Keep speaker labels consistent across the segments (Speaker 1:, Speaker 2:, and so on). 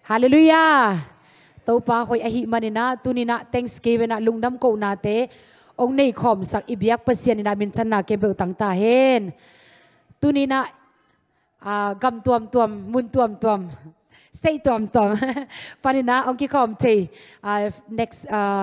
Speaker 1: ฮาเลลูยาตัวป้าคอยอหิมันนะตุนินะ Thanksgiving นะลุงดำโกนาเตองในขอมสักอิบยักเปเซียนนะมินชนะเก็บเบลต่างตาเห็นตุนินะกำตัวมุนตัวสเตย์ตัวปานินะองกี้ขอมเทnext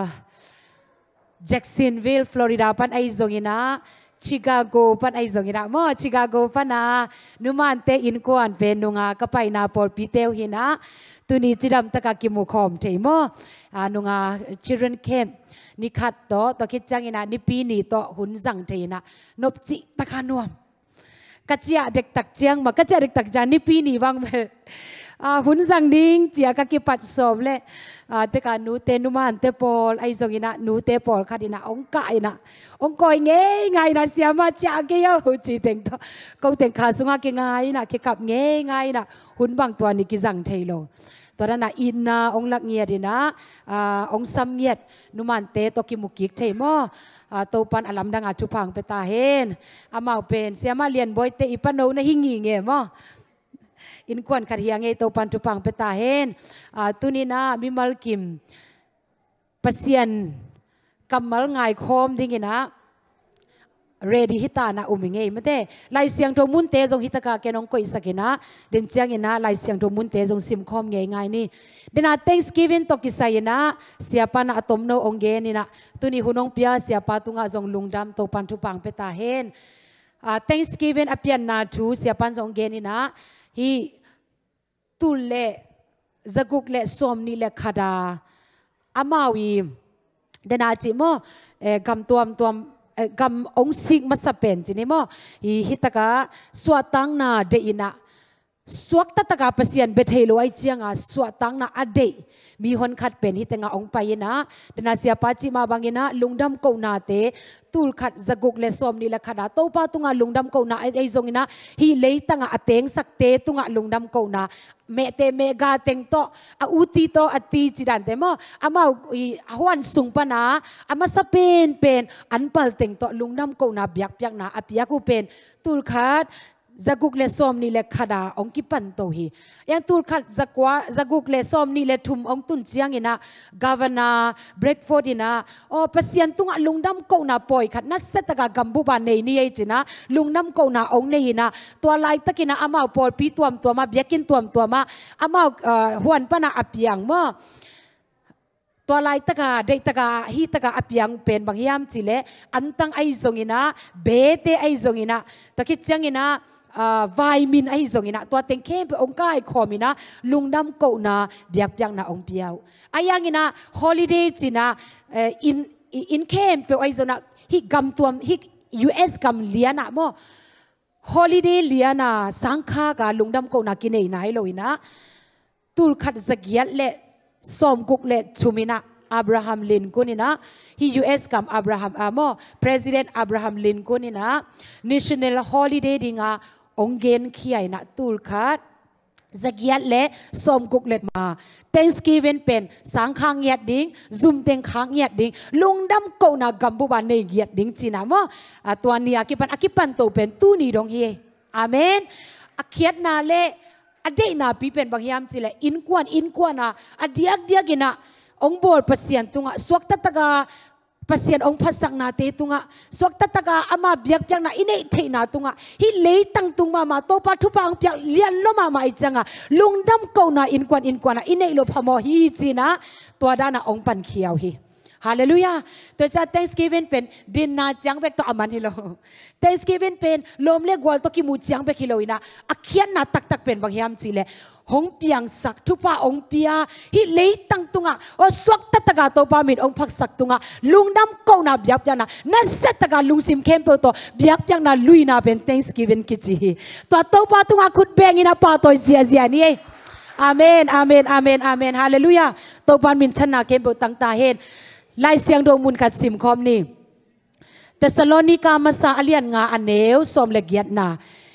Speaker 1: Jacksonville Florida ปันไอซงอินะชิคาโกปันไอซงอินะมอชิคาโกปันนะนุมันเตอินกวนเป็นนุงากะไปนาปอลปีเตลหินะตุนีจิดำตะกากิมุขอมเทมอนุงา children camp นิคัดต่อคิดจังอินะนิปีนีต่อหุ่นสังเทนะนบจิตะกานวมกัจจยเด็กตักเจียงมากัจจยเด็กตักจานิปีนีวังเบหุ่นสังดิ้งเจียกกิปัดสอบเลยแต่การนูเตนุมันเตปอลไอซงอินะนูเตปอลคดีนะองกายนะองกอยง่ายนะเสียมาจากเกี่ยวจีเต็งต่อเขาเต็งขาสุงาเกง่ายนะเกี่ยวกับง่ายนะหุ่นบางตัวนี่กิจังเทโลตัวนั้นนะอินนะองลักเงียดีนะองซัมเงียดนุมันเตตกิมุกิกเทมอตัวปันอลัมดังอาจุพังเปตาเฮนอามาเป็นเสียมาเรียนบ่อยเตอีปันโนนะหิงเงี้ยมั้งอินควันขัดเฮียงเอตัวปันจุพังเปตาเฮนตุนีนะมิมัลกิมปัสเซียนกัมมัลไงคอมดิ้งนะเรดีฮิตานะอุมิงเอไม่ได้ลายเสียงตัวมุนเตจงฮิตากาเกนองก็อิสักนะเดินเจียงนะลายเสียงตัวมุนเตจงซิมคอมง่ายนี่เดิน Thanksgiving ตกิสายนะเสียปานะอตมโนองเกนี่นะตุนีหุนองเปียเสียปาตุงะจงลุงดำตัวปันทุปังเปตาเฮนThanksgiving อภิญนาทูเสียปันจงเกนี่นะฮีตุลเลจะกุกเลสอมนี่เลขดาอามาวีเดินอาจิโมกำตัวกำองสิกมาสเปนจีนี่โมฮิตกาสวตังนาเดอินะสวกตะกาเปเซียนเบเทโลไอเจียงสวตังนาอเดมีคนขัดเป็นฮิตงาองไปนะเดนาเสียปาจิมาบางนะลุงดำกูนาเตตูลขัดจะกุกเลสอมนี่เลขดาโตปาตุงาลุงดำกูนาไอจงนะฮีเลตังอาเตงสักเตตุงาลุงดำกูนาเมเตเมกาเตงโตอุติโตอติจิดันเตมอามาฮวนสุงปนาอามาสเปนเป็นอันปัลเตงโตลุงดำกูนาเบียกนาอภิยากูเป็นตูลขัดจะกุกเลสอมนี่เลขดาองกิปันโตฮียังตูลขัดจะกุกเลสอมนี่เลทุมองตุนเจียงอินะกาวนนาเบรกฟอร์ดินะโอ้เปเซียนตุงลุงดำกูนาปอยขัดนัสเซตกากัมบูบานนี่ไอจินะลุงดำกูนาองนี่หินะตัวลายตะกินะอามาปอลปีตัวมาเบียกินตัวมาอามาหวนปนาอภิยังมั้งตัวลายตะกาเด็กตะกาฮีตะกาอภิยังเป็นบางยามจิเลอันตังไอซงอินะเบเตไอซงอินะตะกิจังอินะวิตามินไอซงอินะตัวเต็งเข้มเป็นองค์กายคอมินะลุงดำกูนาเบียกยังนาองเปียวอายังอินะฮอลิเดย์จินะอินเข้มเป็นไอซงนะฮิกำตัวฮิ US กำเลียนะโมฮอลิเดย์เลียนะสังฆากาลุงดำกูนากินเองไหนโลอินะตุลขัดสกียดเละสมกุกเละชุมินะอับราฮัมลินกุนินะฮี US กำอับราฮัมPresident อับราฮัมลินกุนินะ National Holiday ดิงาองเกนขี้ไอนะตูลขัดจะเกียดเละสมกุกเละมา Thanksgiving เป็นสังขังเงียดดิ้ง Zoom เต็งขังเงียดดิ้งลุงดำกูนากัมบูบานในเงียดดิ้งจีนะมั้งตัวนี้อากิปันโตเป็นตู้นี้ดงเฮอาเมนอาเขียดนาเละอเดนาปีเป็นบางยามจีเลอินกวนนะอเดียกินะองบอลพัศยันตุงะสวกตะกาพัศยันองพัสังนาเตตุงะสวกตะกาอามาเบียกเปียงนาอินเอเทนาตุงะฮิเลตังตุงมาโตปาทุปังเปียกเลียนลมาอิจังะลุงดำกูนาอินกวนนะอินเอโลพามอฮีจีนะตัวด้านะองปันเขียวฮีฮาเลลูยาตัวจะ Thanksgiving เป็นดินนาจังเบกตัวอามันฮิโล Thanksgiving เป็นลมเล็กวอลตัวกิมูจังเบกฮิโลอินะอักเขียนนาตักเป็นบางยามจีเลหงเปียงสักทุปาองเปียฮิเลตังตุงะโอสวกตะกาโตปามิดองพักสักตุงะลุงดำกูนาเบียบยังนะนั่นเสตะกาลุงซิมเข้มเปตัวเบียบยังนะลุยนาเป็น Thanksgiving กิจิตัวโตปาตุงะขุดเบงินะปาตัวเสียนี่อาเมนฮาเลลูยาโตปานมินชนะเข้มเปตังตาเฮนลายเสียงดวงมุนขัดซิมคอมนี่เตสโลนิกามาซาอเลียนงาอันเนวสมเลกยัดนา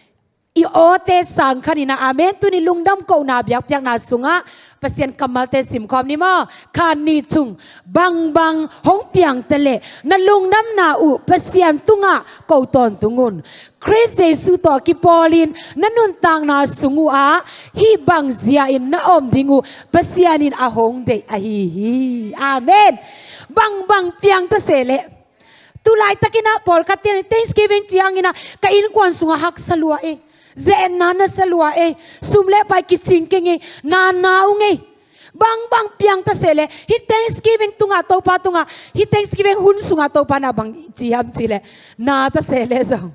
Speaker 1: อีโอเตสังขันนะอาเมนตุนิลุงดำโกนาบยักยักนาสุงะเปเซียนกัมมัลเตสิมคอมนี่มาคานีจุงบังหงเปียงเตเลนัลุงดำนาอุเปเซียนตุงะโกตอนตุงุนคริสเยซูต่อกิปอลินนันุนตังนาสุงูอาฮีบังเซียอินนาอมดิงูเปเซียนินอาหงเดอฮีอาเมนบังเปียงเตเสเลตุไลตะกินะปอลคัตเตน Thanksgiving จียงอินะกะอินกวนสุงะฮักสลัวเอเจนนานาสลัวเอสุมเลไปกิจิงเกงเอนาอุงเอบางเปียงตะเสเลฮิ Thanksgiving ตุงะโตปาตุงะฮิ Thanksgiving หุนสุงะโตปานาบังจีฮัมจีเลนาตะเสเลซง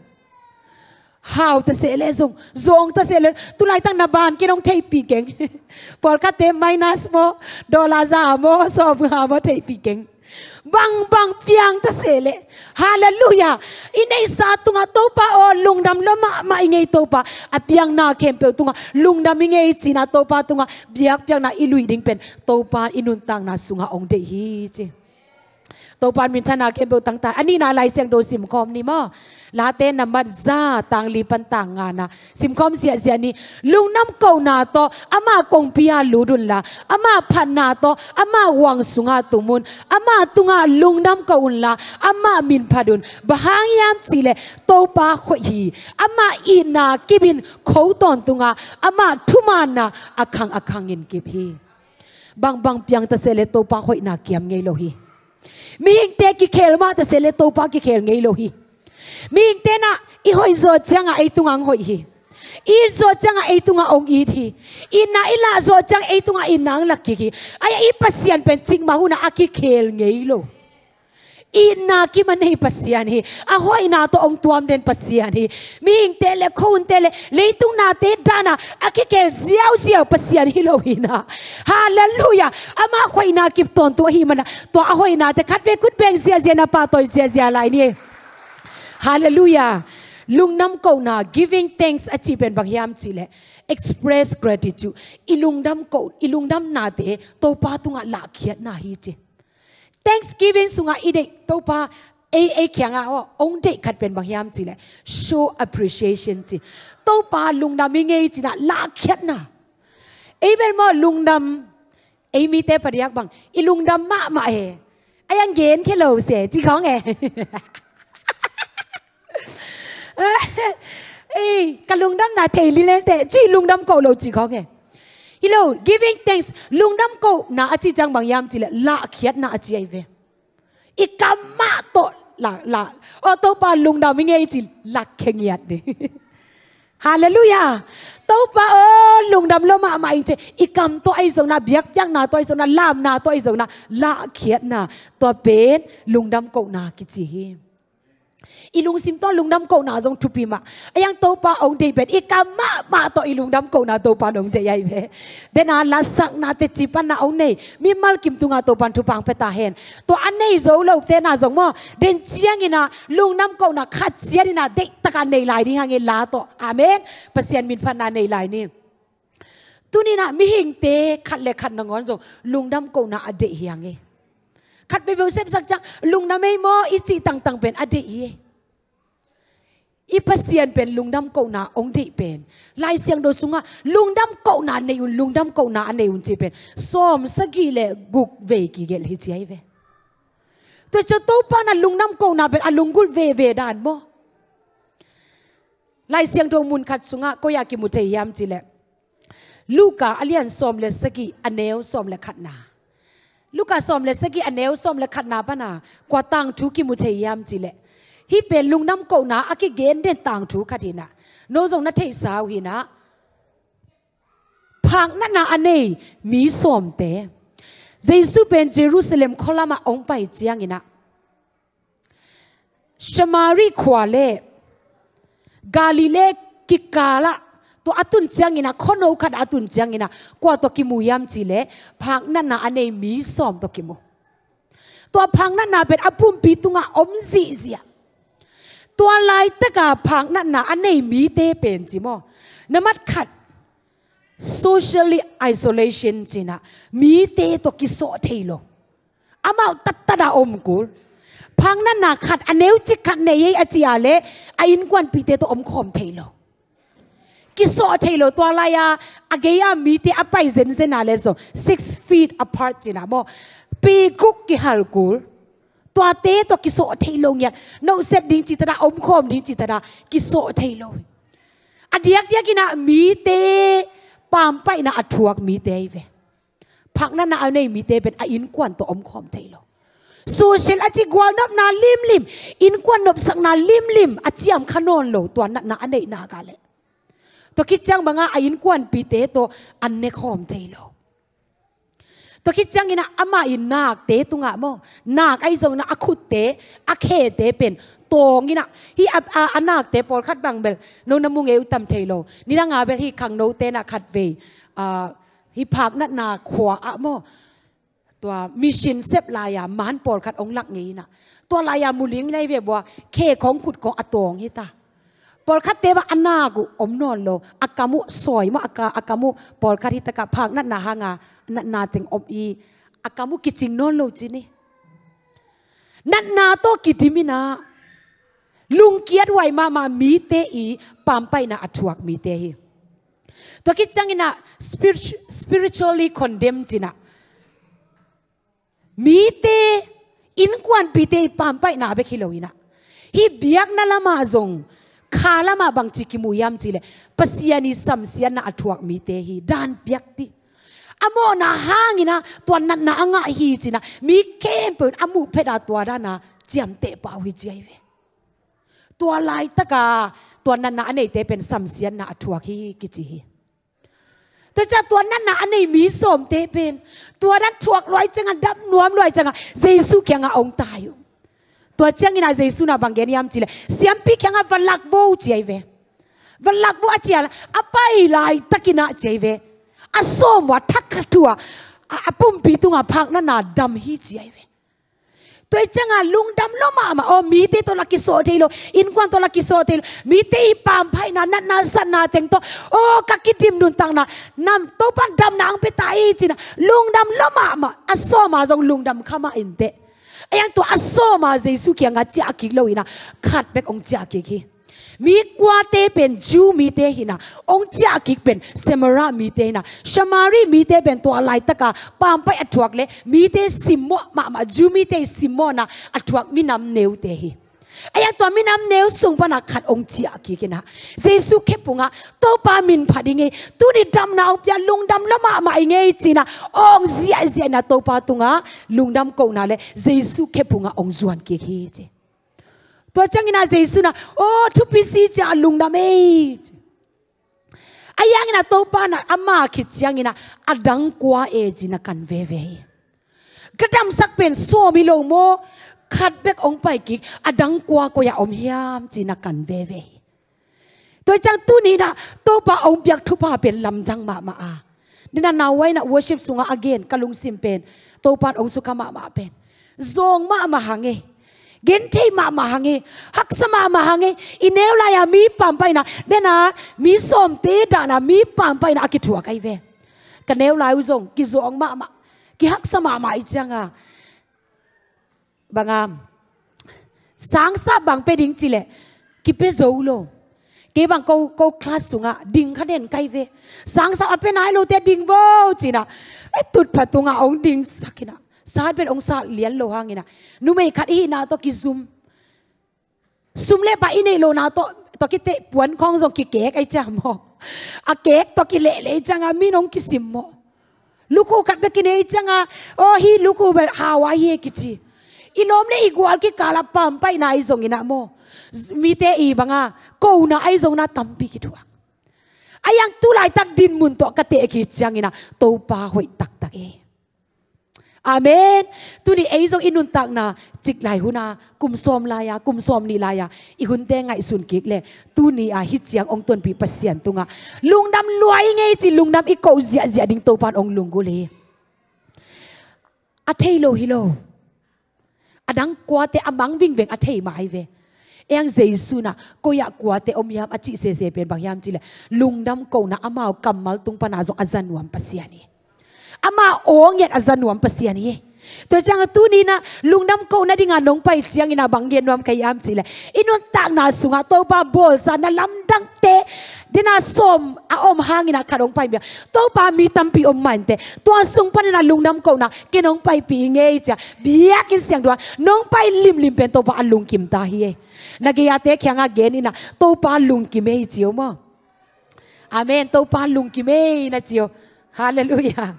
Speaker 1: howตะเสเลซงตะเสเลตุไลตั้งนาบานกินองเทปีเกงปอลคัตเตminusโมดอลลาร์ซาโมซอบหาโมเทปีเกงบางเปียงตะเสเลฮาเลลูยาอินไอซาตุงะโตปาโอลุงดำลมาอิงไงโตปาอเปียงนาเข้มเปียวตุงะลุงดำอิงไงจีนาโตปาตุงะเบียกเปียงนาอิลุยดิงเป็นโตปาอินุนตังนาสุงะองเดฮีเจโตปานมินชนาเข้มเปียวตังตาอันนี้นาลายเสียงโดสิมคอมนี่มั้งลาเตนนามัดซาตังลีปันตังงานะสิมคอมเสียนี่ลุงน้ำเก่านาโตอามาคงพิยาลูดุลละอามาพันนาโตอามาวังสุงาตุมุนอามาตุงาลุงน้ำเก่าอุลละอามามินพัดุนบะฮางยามสิเลโตปาขวีอามาอีนากิบินเขาตอนตุงาอามาทุมานาอักขังยินกิบฮีบางเปียงตะเสเลโตปาขวีนาเกียมไงโลฮีมีอิงเตกิเคลมาตะเสเลโตปากิเคลไงโลฮีมีอิงเตนะอีหอยโซจังไอตุงอังหอยฮีอีโซจังไอตุงองอีทีอีน่าอีลาโซจังไอตุงอีนางลักกี้ไออีปัสยันเป็นจริงมาหุนะอากิเคลไงโลอีนากิมันให้ปัสยันฮีอาหอยนาตัวองตัวมเด่นปัสยันฮีมีอิงเตเลคูนเตเลเลยตุงนาเตดานะอากิเคลเสียวปัสยันฮีโลฮีนะฮาเลลูยาอามาหอยนากิบตอนตัวฮีมันตัวอาหอยนาแต่คัดเวกุดเบงเสียนาปาตัวเสียอะไรนี่Hallelujah. Lung nam ko na giving thanks achi pen bagyam chile express gratitude. Ilung dam na te to pa tunga la khiat na hi che. Thanksgiving sunga ide to pa a kyanga ong de khat pen bagyam chile show appreciation chi. To pa lung dam nge chi na la khiat na. Amen mo lung dam ai mi te pariak bang ilung dam ma he. Ayang gen khelo se chi khong e. กะลุงดำนาเทลิเลนเตจีลุงดำโกโลจีของเงฮิโล giving thanks ลุงดำโกนาอจิจังบางยามจีเลละเขียดนาอจิไอเวอีกำมาโตละโอโตปาลุงดำมิเงจีละเขียดดิฮาเลลูยาโตปาลุงดำโลมาอิงเจอีกำตัวไอโซนาเบียกยังนาตัวไอโซนาลามนาตัวไอโซนาละเขียดนาตัวเป็นลุงดำโกนากิจีอีลุงซิมต้นลุงดำโกนาจงทุปีมาไอ้ยังโตปาองเดเป็นอีกามาต่ออีลุงดำโกนาโตปาองเดยเวเดนาลาสักนาเตจิปันนาองเนมีมัลกิมตุงาโตปันทุปังเปตาเฮนตัวอันเนยโซโลเตนาจงมอเดนเจียงินาลุงดำโกนาขัดเจียนินาเด็กตะการในลายนี้ฮะเงินลาโตอาเมนเปอร์เซ็นต์มินพันนาในลายนี้ตัวนี้นะมีหิงเตขัดเล็กขัดนงอนจงลุงดำโกนาอเดยยังไงขัดไปเบลเซฟสักจังลุงดำไม่มออิจิตังเป็นอเดยอีปัสเซียนเป็นลุงดำโกนาองดีเป็นลายเสียงโดสุงะลุงดำโกนาในอุนลุงดำโกนาในอุนจีเป็นซ้อมสกีเลกุกเวกิเกลฮิจิไอเวตัวเจ้าโตปานะลุงดำโกนาเป็นอลุงกุลเวดานบ่ลายเสียงโดมุนขัดสุงะก็อยากกิมุเทียมจีเลลูกาอเลียนซ้อมเลสกีอันเนวซ้อมเลขัดนาลูกาซ้อมเลสกีอันเนวซ้อมเลขัดนาปะนากว่าตังทุกิมุเทียมจีเลฮิเป็นลุงน้ำโกนาอากิเกนเด่นต่างถูกขัดินะโนจงนัทเทสาวหินะพังนั่นนาอันนี้มีสมเตเยซูเป็นเยรูซาเล็มขลามาองไปเจียงหินะชมารีขวาเลกาลิเลกิกาละตัวอตุนเจียงหินะคนเอาขัดอตุนเจียงหินะกว่าตัวกิมูยามจีเลพังนั่นนาอันนี้มีสมตัวกิมูตัวพังนั่นนาเป็นอปุ่มปีตุงะอมซีเซียตัวลายตะกาพังนั่นนะอันนี้มีเตเป็นจิโมนมัดขัด socially isolation จินะมีเตตัวกิโซเทโลอามาตัดตาอมกูพังนั่นนะขัดอันเนวจิขัดเนยอจิอาเลอินกวนปีเตตัวอมคอมเทโลกิโซเทโลตัวลายาอเกียมีเตอไปเซนเซนาเลโซ6 feet apart จีนะบ่ปีกุกกิฮัลกูลตัวเตตัวกิโซเทโลเนี่ยโนเซตดิ้งจิตระอมคอมดิ้งจิตระกิโซเทโลอเดียกกินะมีเตปามไปนะอัดทวกมีเตเวพักนั้นนะเอาในมีเตเป็นอินกวนตัวอมคอมเทโลสูเชลอจิกวานบนาลิมอินกวนนบสักนาลิมอจิยมขนนโลตัวนั้นนะอันไหนนากาเลตัวคิดจังบางอินกวนปีเตตัวอันเนคอมเทโลตัวคิดจังอินะอามาอินนักเตตุงะโมนักไอซงนะอคุเตอเคเตเป็นตงอินะฮีอันนักเตปอลคัดบางเบลโนนมุงเอวตัมเทโลนี่นางาเบลฮีขังโนเตนะคัดเวฮิพักนัดนาขวาโมตัวมิชินเซฟลายามันปอลคัดองลักงี้นะตัวลายามูลิงในเว็บว่าเคของขุดของอตองฮิตาปอลคัดเตบอันนากุอมนอนโลอากามุสอยมอากามุปอลคัดฮิตกะพักนัดนาหางานัดนาเต็งอมอีอากามุกิจิงนอนโลจีนี่นัดนาโตกิดิมินาลุงเกียรไว้มามีเตอีปามไปนะอัตวกมีเตฮีตัวคิดจังอินะ spiritually condemned จีนะมีเตอินกวนปีเตปามไปนะเบคิโลอินะฮีเบียกนั่นละมาจงขาละมาบางจิกิมุยามจีเลปัสยานิสัมเสียนะอัตวกมีเตฮีดานเบียกตีอโมนะหางอินะตัวนั้นนะอ่างฮีจีนะมีเข้มเปิดอมูเพดาตัวด้านนะเจียมเตปาวิจัยเวตัวลายตะกาตัวนั้นนะอันไหนเตเป็นสัมเสียนะอัตวกฮีกิจิฮีแต่จากตัวนั้นนะอันนี้มีสมเตเป็นตัวนั้นถวกลอยจังดับนวมลอยจังเยซูเขียงองตายอยู่ตัวเจ้าอินาเยซูน่ะบางแกนี่ยามจีเลยเสียมปีเขียงวันลักโวจีไอเววันลักโวอาเจียละอไปลายตะกินะจีไอเวอสมว่าทักกระตัวอปุ่มปีตุงพักนั่นน่ะดำฮีจีไอเวตัวจังลุงดำล้มมาโอ้มีเตตัวลักกิโซเทโลอินกวนตัวลักกิโซเทโลมีเตอีปามไพนันนาสันนาเต็งตัวโอ้กักกิดิมนุนตังนะนำตัวปันดำนางไปตายจีนะลุงดำล้มมาอสอมาจงลุงดำข้ามาอินเตไอ้ยังตัวอสอมาเยซูเขียงอาจากิโลอินะขัดเบกองจากิกีมีกว่าเตเป็นจูมีเตหินะองจากิเป็นเซมารามีเตนะชมารีมีเตเป็นตัวอะไรตะกาปามไปอัตวกเลมีเตซิมโมมาจูมีเตซิมโมนะอัตวกมีน้ำเนวเตหิไอ้ยังตัวมีน้ำเนวส่งปนักขัดองจากิกินะเยซูเข้ปุงะตัวปามินพัดยังไงตัวนี้ดำนาอุปยาลุงดำละมาไงจีนะองเสียนะตัวปาตุงะลุงดำกูน่าเลยเยซูเข้ปุงะองจวนกิกิเจตัวจังอินาเยซูนะโอ้ทุกปีซีจะลุงดำเอไอ้ยังอินาตัวปานะอามาคิดจังอินาอดังกว่าเอจินะกันเวกระดำสักเป็นโซมิโลโมขัดเบกองไปกิกอดังกว่าก็อย่าอมยามจินะกันเวตัวจังตัวนี้นะตัวปาองเปียกทุพาเป็นลำจังมานี่นะนาไว้นะ worship สุงะ again กะลุงซิมเป็นตัวปาองสุขมาเป็นซองมาหังเอเกณฑ์ที่มาหังเอฮักสมาหังเออินเนลลายามีปั๊มไปนะเดนะมีสมเตดานะมีปั๊มไปนะกิถัวไกเวกันเนลลายอุจงกิจงมากิฮักสมาอีจังบางสังสาบางไปดิ้งจิเลกิเปโซโลเก็บบางเขาคลาสสุงะดิ้งขัดเด่นไกเวสังสาเป็นไงโลเตดิ้งโวจินะไอตุดผัดตุงะองดิ้งสักนะสาดเป็นองศาเลี้ยนโลหะงี้นะนุ่มไอ้ขัดอีน่าตัวกิซุมเล่ไปอีนี่โลน่าตัวกิเตปวนของส่งกิเก๊กไอ้จ้าหมออะเก๊กตัวกิเละจังอะมีน้องกิซิมหมอลูกคู่ขัดไปกินไอ้จังอะโอ้ฮีลูกคู่แบบฮาวายเฮกิจิอีล้มเนี่ยอีกว่ากิกาลปั๊มไปน่าไอ้ส่งงี้นะหมอมีเตอีบังอะกูน่าไอ้ส่งน่าตั้มปีกิทัวไอ้ยังตุลายตักดินมุนตัวกะเตะกิจังงี้นะตัวป้าหอยตักเออาเมนตุนี่ไอ้ทรงอินุนตักนะจิกไหลหุนากุมซอมลายากุมซอมนีลายาอีหุ่นเตงไงสุนกิกเลยตุนี่ฮิตเจียงองตนปีปัสเซียนตุงะลุงดำรวยไงจิลุงดำอีกเสียดิ่งโตปานองลุงกุเลยอาเทโลฮิโลอดังกว่าเตอมังวิ่งเวงอาเทมาไอเวเองเจสุนะก็อยากกว่าเตอมยามอจิเซเป็นบางยามจิเลยลุงดำกูนะอามากำมัลตุงปนาจงอาจารย์นวมปัสเซียนีอามาโองเย็ดอาจารย์นวมปัสเซียนีตัวจังตุนี่นะลุงน้ำโกนะดิงานน้องไปเชียงอินาบังเย็นวามขยามจีเลยอินวันตากนาสุงาโตบาโบสานะลำดังเตดินาสมอาอมหางอินาขาดองไปเบียโตบามีตัมปีอมมันเตตัวสุงปันนะลุงน้ำโกนะกินน้องไปปีเงยจ้ะเบียกินเสียงดวนน้องไปลิมเป็นโตบาลุงกิมตาเฮียนักยาเตะแข่งอาเกนินะโตบาลุงกิมเอจิโอมั้งอาเมนโตบาลุงกิมเอนะจิโอฮาเลลูยา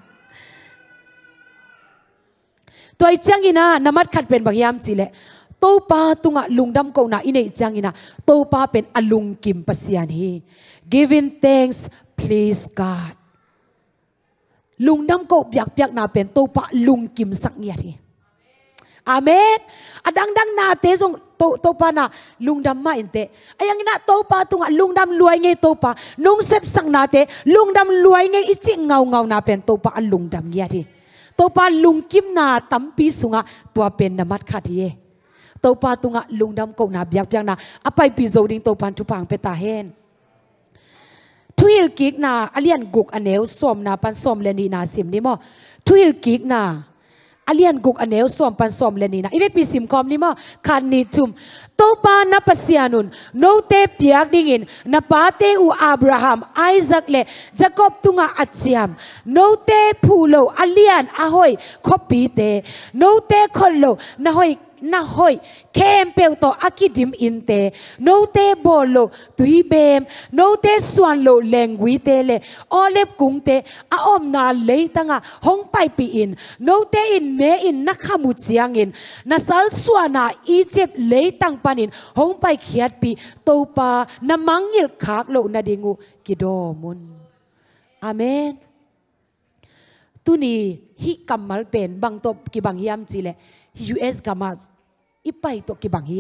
Speaker 1: ตัวจังอินานามัดขัดเป็นบางยามจีเล่โตปาตุงะลุงดำโกนาอินเอจังอินาโตปาเป็นอลุงกิมปัสยานฮี giving thanks please God ลุงดำโกบอยากนาเป็นโตปาลุงกิมสักเงียทีอาเมนอดังนาเตจงโตปานาลุงดำมาอินเตไอยังนาโตปาตุงะลุงดำรวยไงโตปานุ่งเซบสังนาเตลุงดำรวยไงอิจิเงานาเป็นโตปาลุงดำเงียทีตัวปาลุงกิมนาตั้มปีสุงะตัวเป็นนามัดขัดเยตัวปาตุงะลุงดำกนาเบียกนาอภัยปีโซดิงตัวปันทุพังเปตาเฮนทุยลกิกนาอเลียนกุกอเนวสวมนาปันสวมเลนีนาสิมนี่มั้งทุยลกิกนาอเลียนกุกอเนวสวมปันสวมเลนีนาอีเวกปีสิมคอมนี่มั้งคันนิทุมตัวปานับเสียนุนโนเตเปียกดิ่งินนับปาเตอูอับราฮัมไอซักเลจาคอบตุงะอัจฉริยมโนเตพูโลอเลียนอาหอยคบปีเตโนเตคนโลนาหอยนาหอยเคมเปลโตอากิดิมอินเตโนเตโบโลตุยเบมโนเตสวนโลแรงวิเตเลอเล็บกุงเตอาอมนาเลยตั้งอ่ะห้องไปปีอินโนเตอินเนอินนักขมุจียงอินนาซัลสวนาอียิปต์เลยตั้งปันอินห้องไปเขียดปีโตปานามังยิลขากโลนาดิงูกิโดมุนอาเมนตุนีฮิกัมมัลเป็นบางตบกิบังยามจีเลUS กามาอีไปตัวกิบังเฮ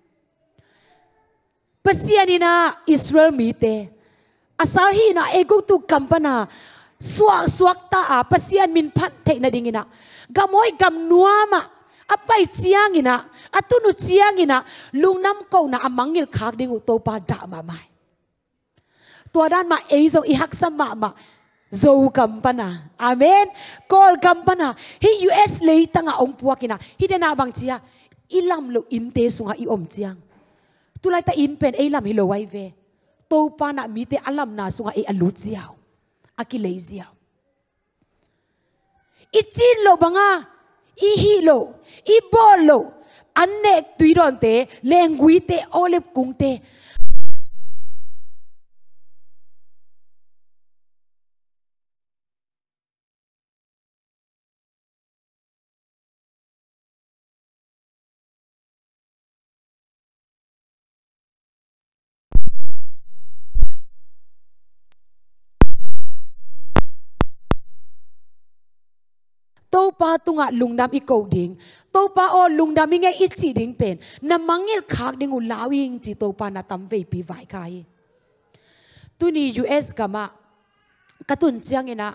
Speaker 1: ปัสยานีนาอิสราเอลมีเตอาสาฮีนาเอกุตุกัมปนาสวกตาปัสยานมินพัดเทนาดิงินะกามอยกามนัวมาอไปเชียงอินะอตุนุเชียงอินะลุงน้ำเกานะอามังยิลขากดิงูโตปาดามาไม่ตัวด้านมาเอซงอิฮักสมาโจกัมปนาอาเมนกอลกัมปนาฮิ US เลยตั้งองค์พวกินะฮิเดนาบังเชียอิลัมโลอินเตสุงะอิอมเจียงตุไลตาอินเป็นเอลัมฮิโลไวเวโตปานะมีเตอลัมนาสุงะเออลุเจียวอากิเลเจียวอิจิโลบังะอิฮิโลอิบอลโลอันเนกตุยดอนเตเลงกุยเตโอเลบกุงเตโตปาตุงะลุงดำอีโกดิงโตปาโอลุงดำยังไงอิจิดิงเป็นน้ำมังเงลขากดิงูลาวิงจีโตปานาตัมเวปีไวกายตุนี US กามากระตุนเจียงเงนะ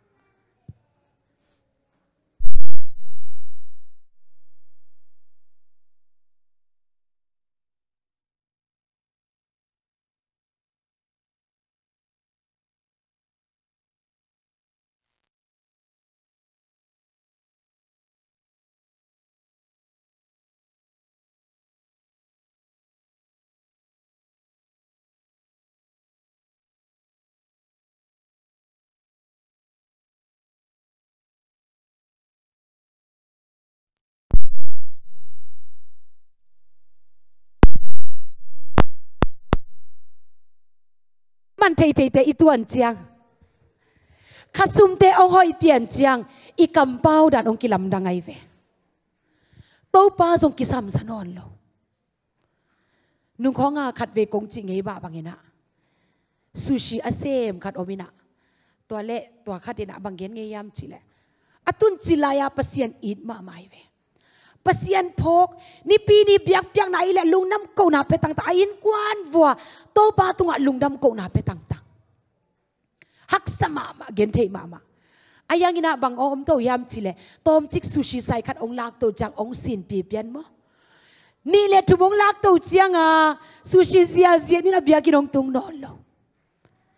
Speaker 1: มันเทอีตัวเจียงข้าซุมเตองหอยเปลี่ยนเจียงอีกำเป้าดันองกิลำดังไงเวโตป้าทรงกิสัมสนอนโลนุ่งของอาขัดเวกงจิงเงบะบางเงนะซูชิอาเซมขัดโอมินะตัวเละตัวขัดเดนะบางเงนเงยามจิเลอตุนจิลายาปัสยันอิดมาไม่เวปัสยันพกนี่ปีนี้เบียกไหนแหละลุงน้ำโกนาไปต่างๆอินกวนวัวโตป้าตุงะลุงน้ำโกนาไปต่างๆฮักสมามาเกนเทมาอายังอินะบางอมโตยามจิเลตอมจิกซูชิใส่ขัดองลากโตจากองสินปีเปียนมั้นี่แหละทุบองลากโตเจียงซูชิเสียนี่นะเบียกินองตุงนอนโล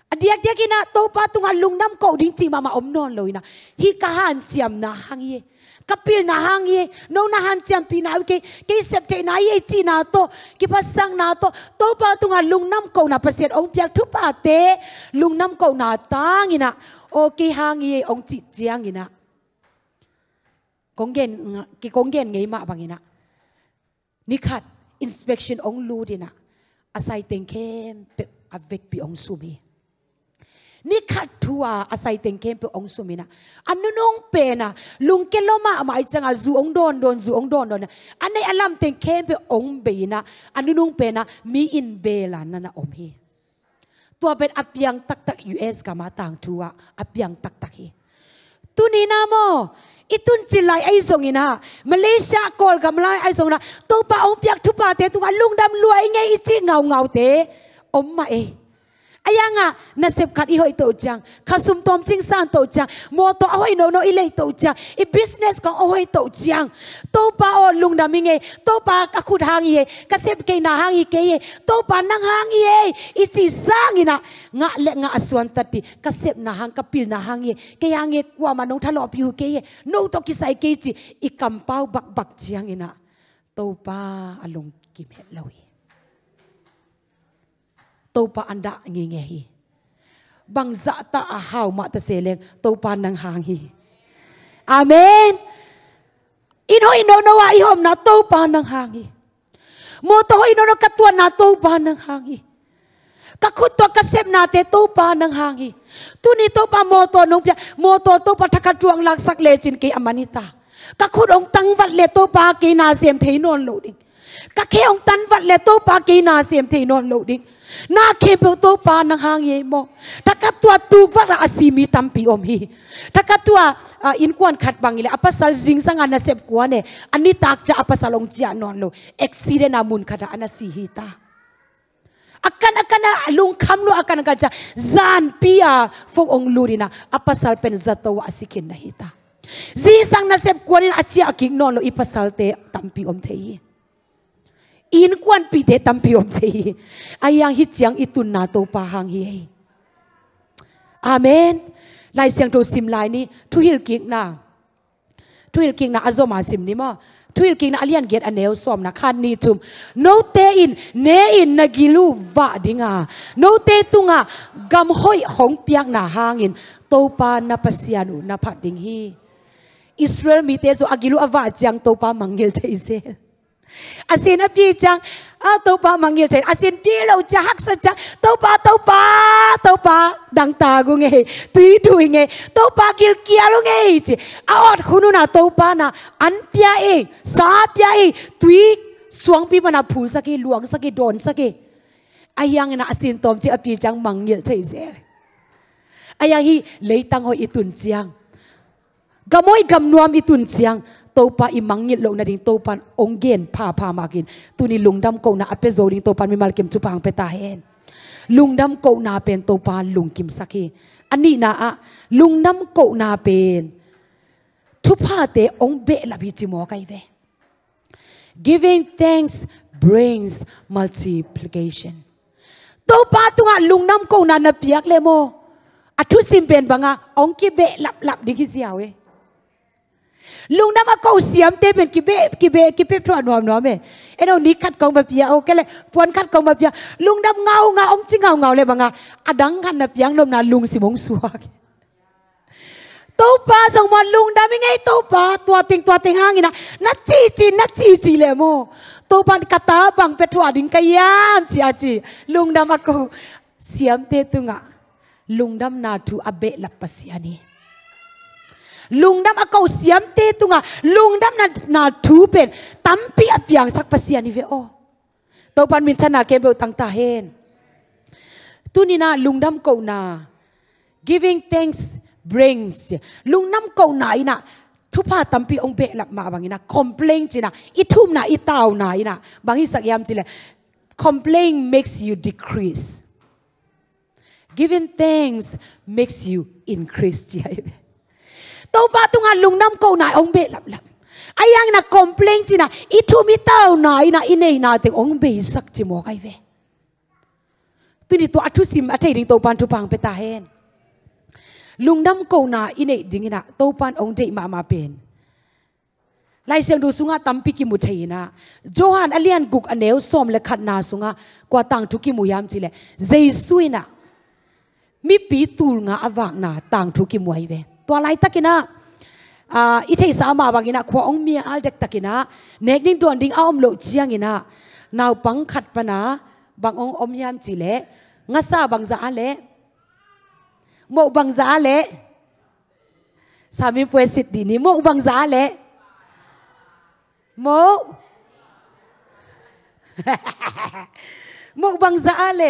Speaker 1: เดียกกินะโตปาตุงลุงน้ำเกาดิ้งจีมาอมนอนเลยนะฮิกะฮันเจียมนาฮังเยกับพิลนาฮังเยโนนาฮันเจียมปีนาโอเคกิเซปเทนาเยจีนาโตกิพัสสังนาโตโตปาตุงลุงน้ำเกานาประเสริฐองเปียกทุปาเตลุงน้ำเกานาตางินะโอเคฮังเยองจิเจียงินะกงเกนไงมาบางงินะนิคัด inspection องลูดินะอาศัยเต็งเข้มเปอเวกปีองสุมีนี่ขัดทัวอาศัยเต็งเข้มเปองสุมีนะอันนู้นองเปนะลุงเกลมาหมายจังอาจูองโดนนะอันในอลัมเต็งเข้มเปองเบนะอันนู้นองเปนะมีอินเบลานั่นนะอมฮีตัวเป็นอับยังตักUS กับมาต่างทัวอับยังตักฮีตุนีนาโมitun cilai ai songina Malaysia kol gamlai ai songna to pa ong piak thu pa te tunga lungdam luai ngai ichi ngau te omma e ayanga nasep khat i hoi to chang khasum tom ching san to chang mo to hoi no ilei to chang I business ko hoi to chang to pa o lungdam nge to pa ka khut hang ye ka sep ke na hang i ke ye to pa nang hang ye ichi sangina nga le nga aswan tati ka sep na hang ka pil na hang ye ke yang ye kwa manong thalo piu ke ye no to ki sai ke chi I kampau bak chiang ina to pa along kim het lawi to pa anda nge hi bang za ta a haw ma ta seleng to pa nang hang hi amen ino no wa I hom na to pa nang hang hi mo to ino no katwa na to pa nang hang hi ka khut to ka sep na te to pa nang hang hi tu ni to pa mo to nong pya mo to pa thakha tuang lak sak le chin ke amanita ka khut ong tang wat le to pa ke na sem thei non lo ding ka khe ong tan wat le to pa ke na sem thei non lo dingนาเคเปโตปานังหางเยโมถ้ากัดตัวตูกว่าอาศิมีตัมปีอมฮีถ้ากัดตัวอินควนขัดบางเลยอภัสลจิงสังอานาเซบกวนเนี่ยอันนี้ตักจะอภัสลงจีนอนโลเอ็กซิเดนามุนขัดอานาสีฮิตาakan lung kam lo akan kaja zan pia fong ong lurina apasal pen zatawa asikin na hita zisang nasep kuanin achia aking non lo ipasal te tampi om thei in kwan pi te tampi om thei ayang hi chiang itun na to pa hang hi amen lai siang to sim lai ni thu hil king na azoma sim ni mo tuil king na alian get anel som na khan ni tum no te in ne in nagilu va dinga no te tunga gam hoi hong piak na hangin topa na pasianu na phat ding hi Israel mi te zo agilu awa jang topa mangil te Israel asin api jang topa mangil te asin pi lo jahak sa jang topa dang ta gu nge tui dui nge topa gil kia lo nge chi aot khunu na topa na an pia e sa pia e tui suang pi mana phul sa ki luang sa ki don sa ki ayang na asin tom chi api jang mangil te Israel ayang hi leitang ho itun chiang gamoy gamnuam itun chiang topa imangit lo na ding topan onggen pa makin tuni lungdam ko na ape zo ding topan mi malkim chupang petahen lungdam ko na pen topa lungkim saki ani na a lungdam ko na pen thupa te ong be la bi chimo kai ve giving thanks brings multiplication topa tunga lungnam ko na na piak le mo athu simpen banga ong ki be lap ding ki siawe lungnam a ko siam te pen ki be thwa nom me eno ni khat kong ba pia o kele pon khat kong ba pia lungnam ngau ong chi ngau le banga adang khan na piang nom na lung simong suak topa song mon lungnam ngai topa tua ting hangina na chi le mo topa kata bang pe thwa ding kayam chi lungnam a ko siam te tunga lungnam na thu abe lap pasiani lungdam akau siam te tunga lungdam na thu pen tampi apyang sak pasiani ve o to pan min thana ke be tang ta hen tunina lungdam ko na giving thanks brings lungnam ko na ina thupa tampi ong be lap ma bangina complain china ithum na itaw na ina bangi sakyam chile complain makes you decrease giving thanks makes you increase topa tunga lungnam ko na ong be lap ayang na complain china ithumi taw na ina inei na te ong be sak chi mo kai ve ตุนี่ตัวอัตุซิมอัตไอดิ่งโตปันทุพังเปตาเฮนลุงดำโกนาอินเอดิ่งนะโตปันองเดมาเป็นไล่เสียงดูสุงาตัมปิกิมุทัยนะโจฮันอเลียนกุกอเนวสอมเลขัดนาสุงากว่าตังทุกิมุยามจิเลเจสุยนะมีปีตูลงาอวากนาตังทุกิมุยเวตัวไล่ตะกินะอิเทสามาบางกินะขวาองเมียอัลเด็กตะกินะเนกนิ่งตัวดิ่งเอาอมโลเจียงกินะนาวปังขัดปนะบางองอมยามจิเลงาซาบางซาเลโมบางซาเลสามีป่วยสิทธิ์ดีนี่โมบางซาเลโมบางซาเล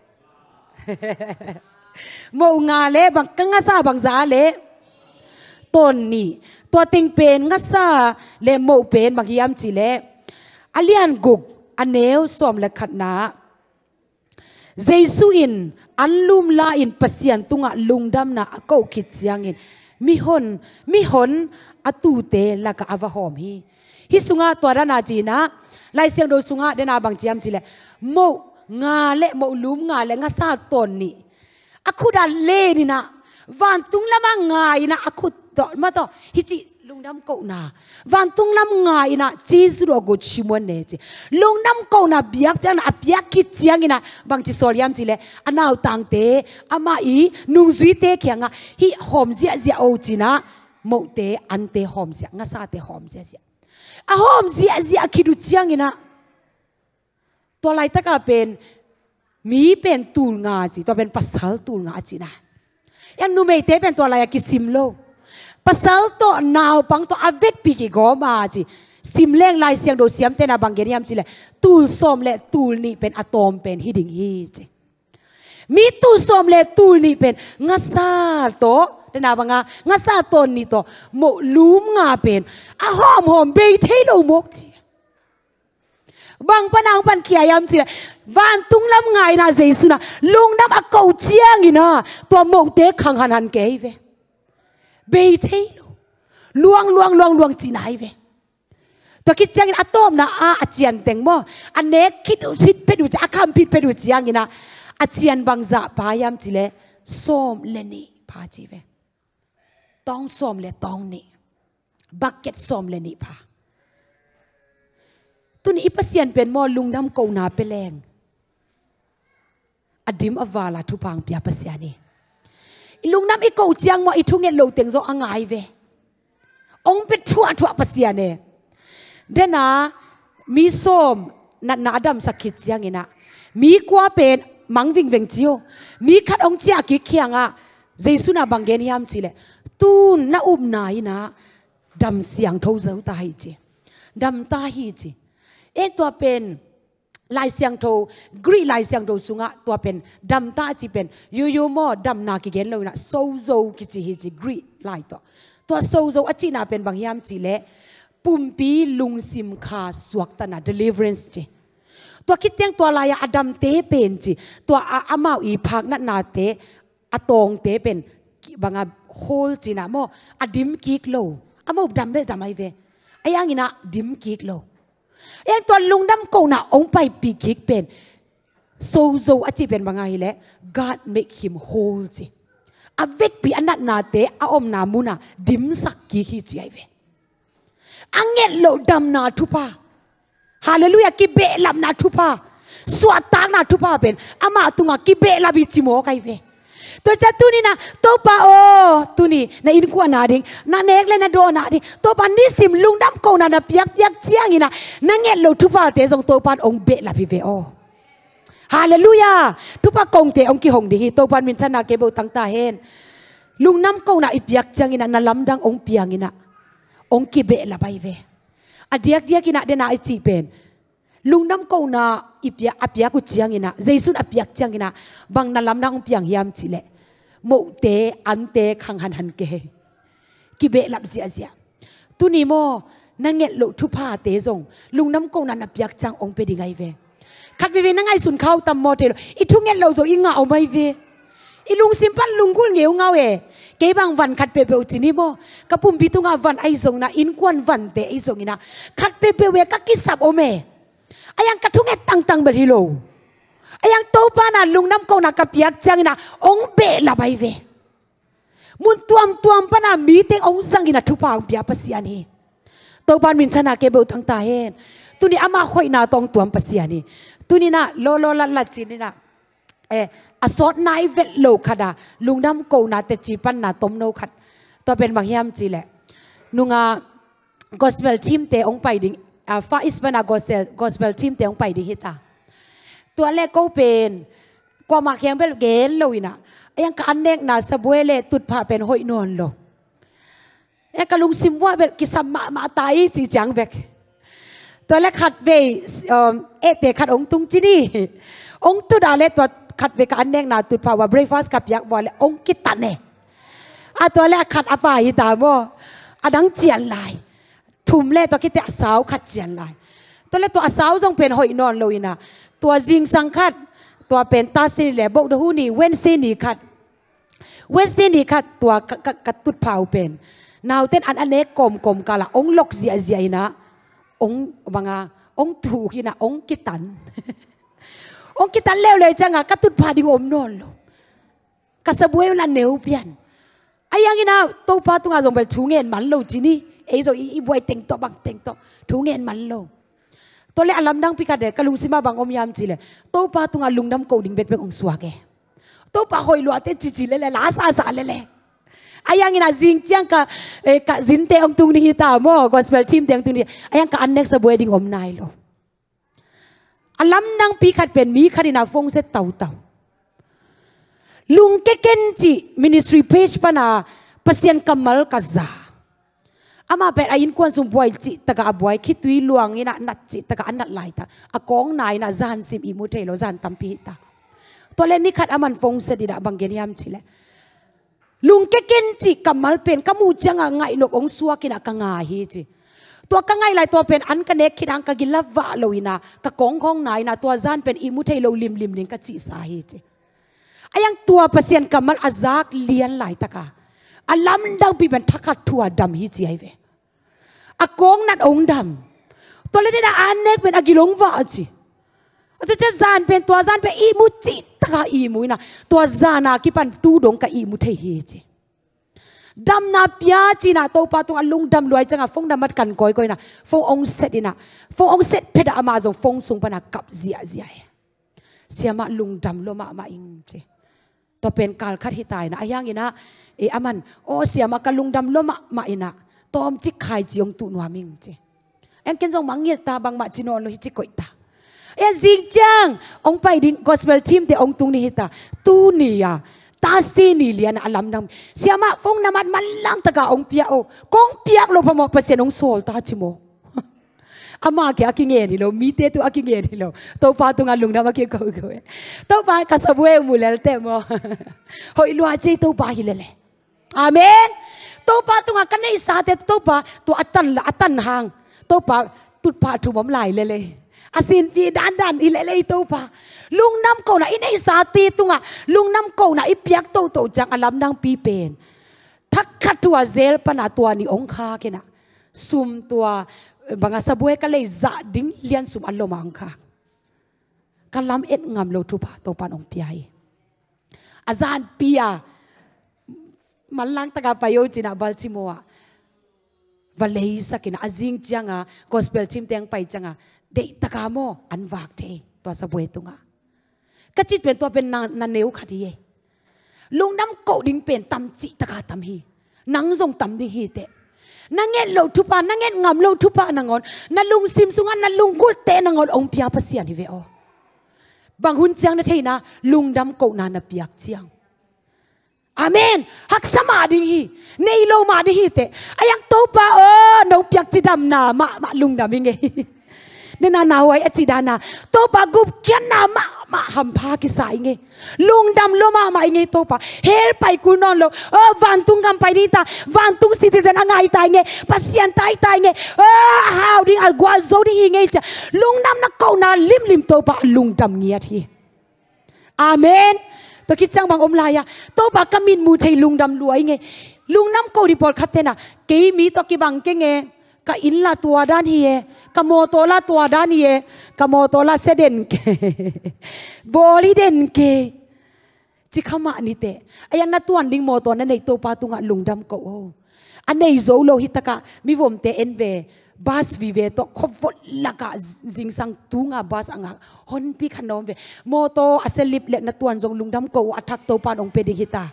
Speaker 1: โมงาเลบางกังซาบางซาเลต้นนี่ตัวติงเป็นงาซาเลโมเป็นบางยามจิเลอเลียนกุกอันเนวสอมเลขัดนาเจสุอินอันลุมลาอินปัสยันตุงะลุงดำนาอากคิดเสียงอินมิหนอตูเตละกะอวะหอมฮิสุงาตัวด้านนาจีนะไล่เสียงโดยสุงาเดนาบางจียมจีเลโมงาเลโมลุมงาเลงาซาตนนี่อาคุดาเลนี่นะวันตุงละมังงายนะอาคุดต่อมาต่อฮิจิลุงดำกูนาวันตุงละมังงายนะจีสุรกุชิมวนเนจิลุงดำกูนาเบียกเปียนะเบียกคิดเจียงนะบางจีสอลยามจีเลอันเอาตังเตอามาอีนุงซุยเตเขียงะฮิหอมเสียโอจีนะโมเตอันเตหอมเสียงาซาเตหอมเสียอาหอมเสียคิดดูเจียงนะตัวไรตะกาเป็นมีเป็นตูลงาจีตัวเป็นปัสสาวตูลงาจีนะยันนูเมเตเป็นตัวอะไรกิซิมโลปัสสาวตัวนาวปังตัวอเวกปีกิโกมาจีซิมเล่งลายเสียงโดเสียมเตนาบางเกนียมจีเลยตูลส้มและตูลนี่เป็นอะตอมเป็นฮิดิงฮีจีมีตูลส้มและตูลนี่เป็นงาซาโตเดนาบังงาซาโตนี่โตโมลุมงาเป็นอะหอมเบยเทโลมกจีบางปนังปันเขียยามจีวันตุงลำไงนะเจสุนะลุงน้ำอากาเจียงอีนะตัวโมกเด็กขังหันเกยเวเบยเทโลลวงจีนายเวตัวคิดเจียงอะตอมนะอาเจียนเต็งบ่อันเนกคิดผิดไปดูจะอาคำผิดไปดูเจียงอีนะอาเจียนบางจะพายามจีเลส้มเลนี่พาจีเวต้องส้มเลต้องนี่บักเก็ตส้มเลนี่พาตุนอีปัสยันเป็นมอลุงดำกูนาเปแรงอดิมอวาลาทุพังเปียปัสยันนี่ลุงน้ำอีกูเจียงว่าอีทุ่งเงินโลเต็งโซอ่างไอเวองเป็นทั่วปัสยันเนี่ยเดน่ามีส้มนาดำสักขิดเจียงเงินะมีกว่าเป็นมังวิงเวงจิโอมีขัดองเจียกิเคียงอ่ะเจสุนาบังเกนิยามจิเลตูนน่าอุบนายนะดำเสียงทูเจ้าตาฮิจิดำตาฮิจิตัวเป็นลายเสียงโทกรีลายเสียงโทสุงะตัวเป็นดำตาจีเป็นยูโมดำนากิเกนเลยนะโซโซกิจิฮิจิกรีลายตัวโซโซอจินาเป็นบางยามจีเลปุ่มปีลุงซิมคาสวกตนา deliverance จีตัวคิดเตียงตัวลายอดัมเตเป็นจีตัวอามาอีพักนัดนาเตอตองเตเป็นบางโฮลจีนะโมอดิมกิกโลอามาดำเบลดำไอเวไอ้ยังงี้นะดิมกิกโลตัวลุงดำกูน่ะองไปปีกิกเป็นโซโซอาจีเป็นบางไงแหละ God make him whole จีอเวกปีอันนั้นนาเตออมนามุนะดิมสักกิฮิจีไอเวอังเงลโลดำนาทุพาฮาเลลูยากิเบลำนาทุพาสวดตางนาทุพาเป็นอามาตุงากิเบลาบิจิโมไกเวตัวจัตุนี่นะตัวปาโอตุนี่ในอินกว่านาดิงนาเนกเลยนะโดนาดิตัวปันนี่สิมลุงดำกูนานะเปียกเจียงอีนะนั่งเงลโลทุพาเตะส่งตัวปันองเบลาบิเวโอฮาเลลูยาทุพากงเตะองกิหงดิฮิตัวปันมินชนะเกบตังตาเฮนลุงน้ำกูนาอิเปียกเจียงอีนะนาลำดังองเปียงอีนะองกิเบลาไปเวอเดียกกินะเดนาไอจีเป็นลุงน้ำกูนาอิเปียอเปียกุเจียงอีนะเจสุนอเปียกเจียงอีนะบางนาลำดังองเปียงยามจีเลโมเตอันเตขังหันเกกิเบลับเสียตุนีโมนั่งเงลโลทุพาเตจงลุงน้ำกูนันอเปียกจังองไปดิไงเวขัดเวนั่งไงสุนเข้าตำโมเตลอีทุงเงลโลโซอิงเอาไม่เวอีลุงสิมปันลุงกุลเงียวเงาเกบางวันขัดเปเปอุจินิโมกับปุ่มพิตุงาวันไอซงนะอินกวนวันเตไอซงอินะขัดเปเปเวกักกิสับโอเมอายังกระทุงเอตังเบลิโลไอ้ยังโตปานะลุงน้ำกงนักกับเปียกจังนะองเบละไปเวมุนตัวมปานะมีเต็งองสังกินะทุพางเปียปัสยานีโตปานมินชนะเก็บตั้งตาเห็นตุนี่อามาคอยนาตองตัวมปัสยานีตุนี่นะโลละจีนี่นะอสอดนายเวทโลขัดาลุงน้ำกงนาเตจีปันนาต้มโนขัดตัวเป็นบางยามจีแหละนุงากอสเปลทีมเตองไปดิ่งฟ้าอิสปานากอสเปลทีมเตองไปดิ่งฮิตาตัวแรกก็เป็นกว่ามาเขียงเป็นเกณฑ์เลยนะยังการเนกนาสบวยเลตุดผ่าเป็นหอยนอนโลยังกลุงซิมว่าเป็นกิสมาตายจีจังเบกตัวแรกขัดเวเอเตขัดองตุงจีนี่องตุดาเลตัวขัดเวการเนกนาตุดผ่าว่าเบรฟาสกับยักบอลเลยองกิตันเน่ตัวแรกขัดอภัยตามว่าดังเจียนลายทุ่มเล่ตัวคิดแต่สาวขัดเจียนลายตัวแรกตัวสาวทรงเป็นหอยนอนเลยนะตัวจิงสังคัดตัวเป็นตาสินี่แหละบอกดูนี่เว้นสินี่ขัดเว้นสินี่ขัดตัวกระตุดเผาเป็นนาวเต้นอันเนกกลมกาละองลกเสียนะองบางองถูกนะองกิตันองกิตันเร็วเลยจังกระตุดผาดิงอมนอนลงกระสบวยนั่นเหนียวเปลี่ยนไอ้ยังงี้นะตัวป้าตัวงาส่งไปถูเงินมันโลจีนี่ไอ้ส่งอีบวยเต็งตัวบังเต็งตัวถูเงินมันโลตัวเล็กอลัมดังพิกาเดกลุงซิมาบางอมยามจีเลยตัวป้าตัวงาลุงดำโกดิ่งเบ็ดเป็นองสวาเกตัวป้าหอยลัวเตจีเลยลาซาเลยไอ้ยังงี้นะจิงจังกะจินเตองตุงนี่ตาโม่กอสเปลทีมเตองตุงนี่ไอ้ยังกะอันเน็กสบวยดิ่งอมนายโลอลัมดังพิกาเป็นมีคดีนาฟงเซตเต่าลุงเก่งจีมินิสทรีเพจปนาเปอร์เซ็นต์กำมัลกัซาอามาเป็นอายินควนสุบวยจีตะกะบวยคิดตุยลวงนี่นะนัดจีตะกะอันนัดไหลตาอากองนายนะจานซิมอิมุเทโลจานตัมพิตาตัวเล่นนี่ขัดอามันฟงเสดิดาบังเกนียมจีเลยลุงเก่งจีกำมัลเป็นกมูจังไงนบองสัวกินะกังไงฮีจีตัวกังไงไหลตัวเป็นอันกันเนกคิดอังกกินละวะโลวินะกะกองของนายนะตัวจานเป็นอิมุเทโลลิมลิงกะจีสาฮีจีไอ้ยังตัวเปอร์เซ็นต์กำมันอาซักเลียนไหลตะกาอัลลัมดังปีเป็นทักขัดทัวดำฮิจีไอเวอากงนัดองดำตัวเล่นได้อันเนกเป็นอากิลงวาจีตัวจะจานเป็นตัวจานเป็นอีมุจิตะกาอีมุยนะตัวจานาคิปันตูดงกับอีมุเทฮีจีดำนาพิอาจีนะตัวปาตุงอัลลุงดำรวยจังอ่ะฟงดำมัดกันก้อยนะฟงองเซตนะฟงองเซตเพดอามาจงฟงสุงปนักกับเสียเสียมาลุงดำโลมาอิงจีตัวเป็นการคัดหิตายนะไอ้ยังงี้นะอามันโอ้เสียมากลุงดำล้มมาอินะตอมจิกไข่จียงตุนวามิงเจเอ็งเกินจงมังเงียตาบางมาจีนอนโลหิจิกอยตาจิงจังองไปดิ้งกอสเปลทีมเตองตุงนี่หิตาตูนี่อะตาสีนี่เลียนอลัมดำเสียมาฟงน้ำมันลังตะกาองเปียโอกงเปียกโลพมอกเปอร์เซ็นต์องโซลตาจิโมอามาแกอากิเงนี่โลมีเตตุอากิเงนี่โลตัวฟ้าตุงาลุงนะมาเกี่ยวกับตัวฟ้ากษัตริย์มูเลลเตมอหอยลัวเจตัวฟ้าฮิเลเลอาเมนตัวฟ้าตุงากันในสาเตตัวฟ้าตัวอัตันหางตัวฟ้าตุดฟ้าถูกบ่มไหลเลอาศินฟีดันอิเลตัวฟ้าลุงน้ำเก่านะอินไอสาตีตุงาลุงน้ำเก่านะอิเปียกโตจังอลัมดังปีเป็นทักขัดตัวเซลปนาตัวนี้องคาเกนะซุมตัวบางสับเวก็เลยจะดิ้งเลียนสุมอัลโลมังค่ะกัลลัมเอ็ดงามโลทุบะตัวปานองเปียอาจารย์เปียมันลังตะกาไปโยจินะบัลติโมะวัลเลยสักนะอาจิงจังอ่ะกอสเปลชิมเตียงไปจังอ่ะเด็กตะกาโมอันวักเทตัวสับเวตุงอ่ะก็จิตเป็นตัวเป็นนันเนวขัดเยลุงน้ำโกดิ้งเป็นตำจิตะกาตำฮีนังทรงตำดิ้งฮีเตนั่งเงินโลทุปานั่งเงินงามโลทุปานางอนนั่งลุงซิมสุงันนั่งลุงกุลเตนางอนองพิอาภาษีนี่เวอบางหุ่นเจียงนั่นเท่นะลุงดำโกนานาเปียกเจียงอาเมนหักสมาดิฮีในโลมาดิฮีเตอายังโตปาน้องเปียกจีดำนามาลุงดำยังไงเนนานาไว้อจิดานาโตปากุบเกียนนามาหัมพากิสายไงลุงดำโลมาไงโตปาเฮลไปกูนอนโลวันตุงกำไปดีตาวันตุงซิติเซนอ่างไงตายไงพัศยันตายไงฮาวดิ้งอัลกวาโซดิ้งไงจ้ะลุงดำนักเก่านาลิมโตปาลุงดำเงียทีอาเมนตัวคิดจังบางอมลายะโตปากมินมูชัยลุงดำรวยไงลุงน้ำเก่าดิพอลคัตเตนะเกมีตัวกิบังเก่งไง ka in la tua dan hi ka moto la tua dan hi ka moto la seden ke boli den ke chi khama ni te ayan na tuan ding moto na nei to pa tunga lungdam ko o anei zo lo hitaka mi vom te enve bus vi ve to khowol laka jing sang tunga bus anga hon pi khanom ve moto aselip le na tuan jong lungdam ko athak to pan ong pe ding hita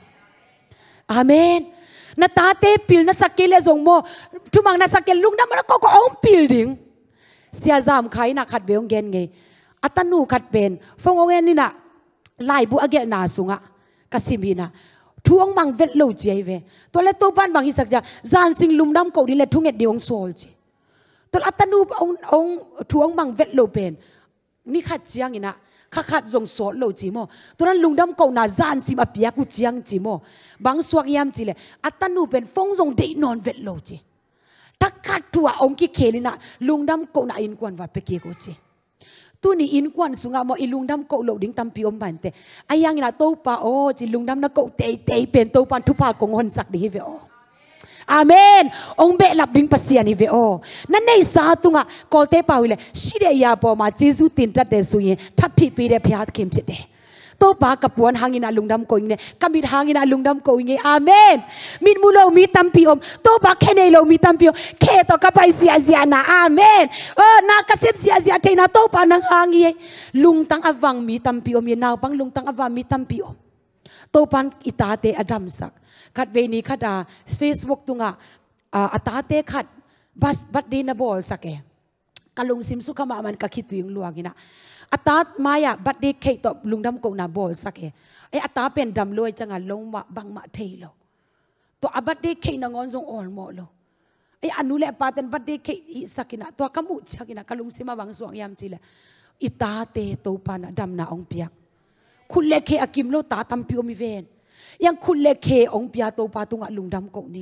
Speaker 1: amen na tate pil na sakile zong mo tumang na sakil lungdam na ko ong pil ding sia zam khai na khat veong gen nge atanu khat pen phong ong en ni na lai bu agel na sunga kasimina thuang mang vet lo jai ve to le to ban bang hi sak ja zan sing lungdam ko ni le thunget di ong sol chi to atanu ong thuang mang vet lo pen ni khat chiang ina khat zong so lo chi mo to ran lungdam ko na zan sim apia ku chiang chi mo bang suak yam chi le atanu pen phong zong de non vet lo chi takhat tua ong ki khelina lungdam ko na in kwan wa pe ke ko chi tu ni in kwan sunga mo ilungdam ko lo ding tam pi om ban te ayang ina to pa o chi lungdam na ko te pen to pan thu pa kong hon sak di ve o amen ong be lap ding pasian hi ve o na nei sa tunga kolte pa wile shide ya po ma jesu tin tat de su yin thap phi pi de phya kim phit de to pa kapuan hangina lungdam ko ine kamit hangina lungdam ko ine amen min mulo mi tampi om to pa khene lo mi tampi khe to kapai sia na amen na kasip sia theina to pa nang hangi lungtang awang mi tampi om ye naw pang lungtang awang mi tampi om to pan itate adam sak khat ve ni khata Facebook tunga atate khat bas bat de na bol sake kalung sim su khama man ka khituyung luagina atat maya bat de khei to lungdam ko na bol sake ai ata pen dam loi changa long ma bang ma theilo to abat de khei na ngon jong ol mo lo ai anu le paten bat de khei sakina to kamu chakina kalung sima bang suang yam chile itate to pan dam na ong piak khulle khe akim lo ta tam pi omi ven yang khulle khe ong pia to pa tunga lungdam ko ni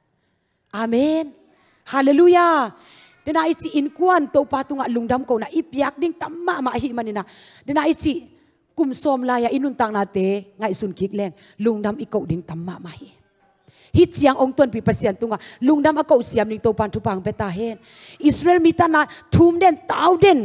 Speaker 1: amen hallelujah dena ichi in kwan to pa tunga lungdam ko na ipiak ding tamma ma hi manina dena ichi kum som la ya inun tang na te ngai sun kik leng lungdam i ko ding tamma ma hi chiang ong ton pi pasian tunga lungdam a ko siam ning to pan thu pang beta hen Israel mitana thum den taw den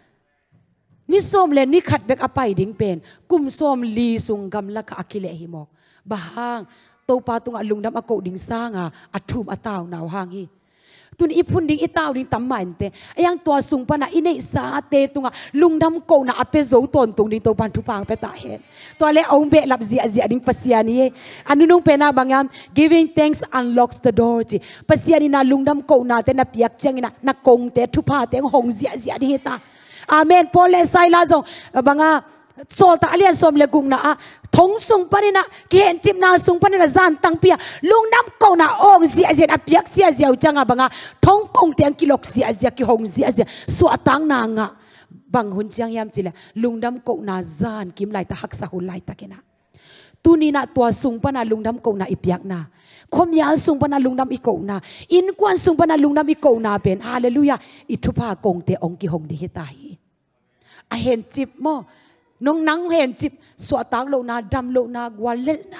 Speaker 1: ni som le ni khat bek apai ding pen kum som li sung gam la ka akile hi mok bahang to pa tunga lungdam a ko ding sanga athum ataw naw hang hi tun ipun ding itaw ding tamman te ayang to sung pa na inei sa te tunga lungdam ko na ape zo ton tung ding to pan thu pang pe ta hen to le ong be lap zia ding pasiani anu nung pe na bangam giving thanks unlocks the door chi pasiani na lungdam ko na te na piak chang na kong te thu pa te hong zia ding ta amen pole sai la zo banga sol ta alian som le gung na thong sung panina khen chim na sung panina zan tang pia lungnam ko na ong zia apiak sia ziau changa banga thong kong teng kilok zia ki hong zia su atang na nga bang hun chiang yam chile lungdam ko na zan kim lai ta hak sa hu lai ta kena tuni na tua sung pana lungdam ko na ipiak na khom ya sung pana lungdam i ko na in kwan sung pana lungdam i ko na pen hallelujah i thupa kong te ong ki hong di heta hi a hen chip mo nong nang hen chip so tang lo na dam lo na gwalel na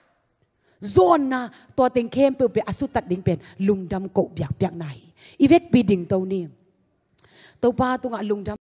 Speaker 1: zone na to teng kem pe asutat ding pen lungdam ko biak nai ivek biding to ni to pa tunga lungdam